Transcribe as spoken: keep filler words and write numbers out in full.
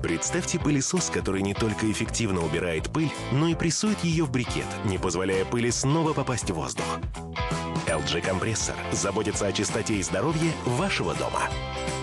Представьте пылесос, который не только эффективно убирает пыль, но и прессует ее в брикет, не позволяя пыли снова попасть в воздух. эл джи Компрессор заботится о чистоте и здоровье вашего дома.